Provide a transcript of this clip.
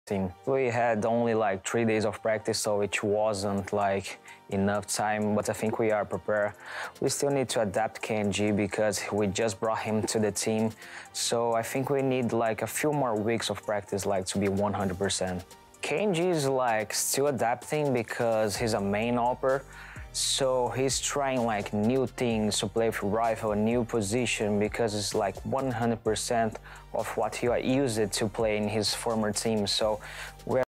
team. We had only like 3 days of practice, so it wasn't like enough time, but I think we are prepared. We still need to adapt KNG because we just brought him to the team, so I think we need like a few more weeks of practice like to be 100%. KNG is like still adapting because he's a main opper, so he's trying like new things to play with rifle, a new position, because it's like 100% of what he used to play in his former team. So we're